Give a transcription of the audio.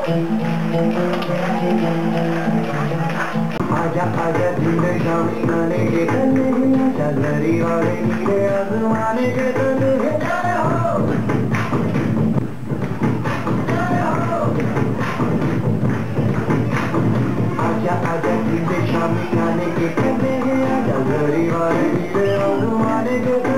आजा आजा धीरे शामी गाने के तले आजा लरी वाले नीले आसमाने के तले आजा आजा धीरे शामी गाने के तले आजा लरी वाले नीले आसमाने के तले